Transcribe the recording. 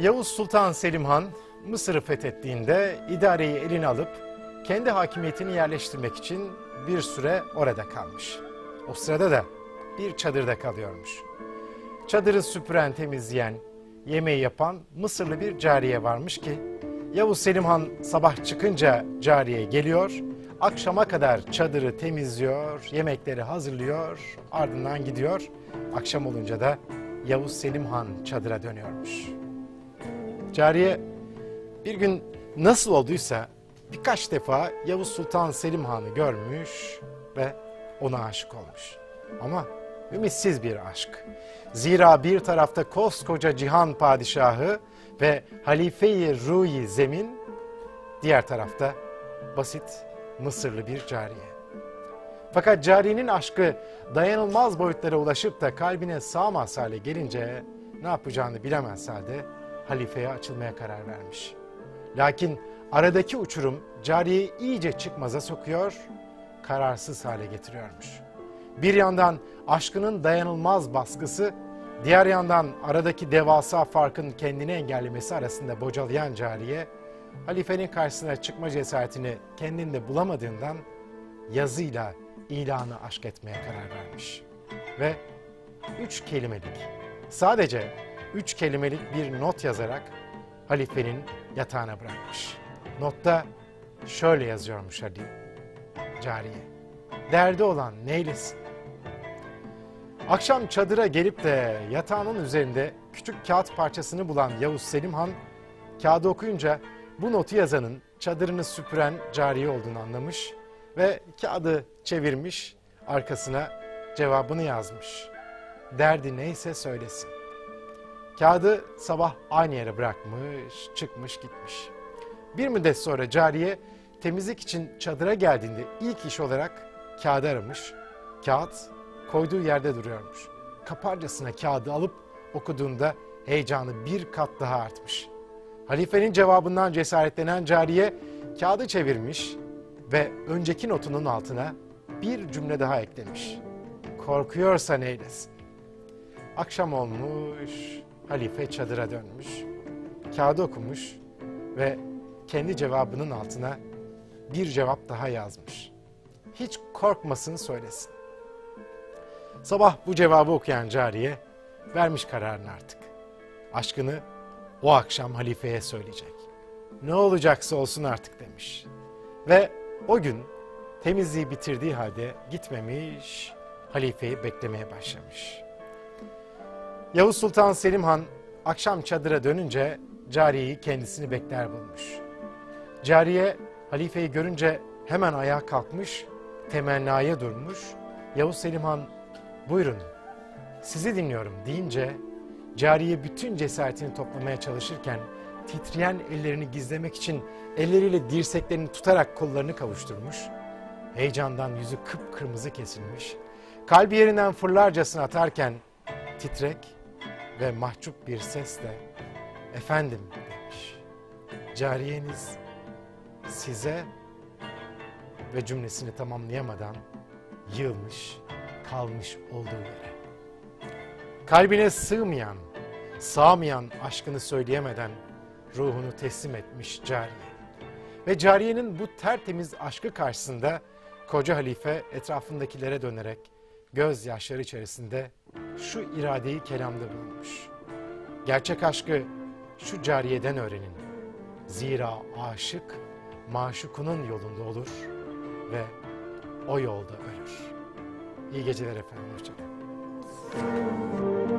Yavuz Sultan Selim Han Mısır'ı fethettiğinde idareyi eline alıp kendi hakimiyetini yerleştirmek için bir süre orada kalmış. O sırada da bir çadırda kalıyormuş. Çadırı süpüren, temizleyen, yemeği yapan Mısırlı bir cariye varmış ki Yavuz Selim Han sabah çıkınca cariye geliyor, akşama kadar çadırı temizliyor, yemekleri hazırlıyor, ardından gidiyor. Akşam olunca da Yavuz Selim Han çadıra dönüyormuş. Cariye bir gün nasıl olduysa birkaç defa Yavuz Sultan Selim Han'ı görmüş ve ona aşık olmuş. Ama ümitsiz bir aşk. Zira bir tarafta koskoca cihan padişahı ve halife-i ruh-i zemin, diğer tarafta basit Mısırlı bir cariye. Fakat cariyenin aşkı dayanılmaz boyutlara ulaşıp da kalbine sığmaz hale gelince ne yapacağını bilemez halde halifeye açılmaya karar vermiş. Lakin aradaki uçurum cariyeyi iyice çıkmaza sokuyor, kararsız hale getiriyormuş. Bir yandan aşkının dayanılmaz baskısı, diğer yandan aradaki devasa farkın kendini engellemesi arasında bocalayan cariye, halifenin karşısına çıkma cesaretini kendinde bulamadığından yazıyla ilanı aşk etmeye karar vermiş. Ve 3 kelimelik, sadece 3 kelimelik bir not yazarak halifenin yatağına bırakmış. Notta şöyle yazıyormuş cariye: derdi olan neylesin? Akşam çadıra gelip de yatağının üzerinde küçük kağıt parçasını bulan Yavuz Selim Han, kağıdı okuyunca bu notu yazanın çadırını süpüren cariye olduğunu anlamış ve kağıdı çevirmiş, arkasına cevabını yazmış. Derdi neyse söylesin. Kağıdı sabah aynı yere bırakmış, çıkmış gitmiş. Bir müddet sonra cariye temizlik için çadıra geldiğinde ilk iş olarak kağıdı aramış. Kağıt koyduğu yerde duruyormuş. Kaparcasına kağıdı alıp okuduğunda heyecanı bir kat daha artmış. Halifenin cevabından cesaretlenen cariye kağıdı çevirmiş ve önceki notunun altına bir cümle daha eklemiş. Korkuyorsa neylesin? Akşam olmuş, halife çadıra dönmüş, kağıdı okumuş ve kendi cevabının altına bir cevap daha yazmış. Hiç korkmasın söylesin. Sabah bu cevabı okuyan cariye vermiş kararını artık. Aşkını o akşam halifeye söyleyecek. Ne olacaksa olsun artık demiş. Ve o gün temizliği bitirdiği halde gitmemiş, halifeyi beklemeye başlamış. Yavuz Sultan Selim Han akşam çadıra dönünce cariyeyi kendisini bekler bulmuş. Cariye halifeyi görünce hemen ayağa kalkmış, temennaya durmuş. Yavuz Selim Han buyurun sizi dinliyorum deyince cariye bütün cesaretini toplamaya çalışırken titreyen ellerini gizlemek için elleriyle dirseklerini tutarak kollarını kavuşturmuş. Heyecandan yüzü kıpkırmızı kesilmiş. Kalbi yerinden fırlarcasına atarken titrek ve mahcup bir sesle efendim demiş. Cariyeniz size ve cümlesini tamamlayamadan yığılmış, kalmış olduğu yere. Kalbine sığmayan, sığmayan aşkını söyleyemeden ruhunu teslim etmiş cariye. Ve cariyenin bu tertemiz aşkı karşısında koca halife etrafındakilere dönerek gözyaşları içerisinde şu iradeyi kelamda bulunmuş. Gerçek aşkı şu cariyeden öğrenin. Zira aşık maşukunun yolunda olur ve o yolda ölür. İyi geceler efendim, hoşça kalın.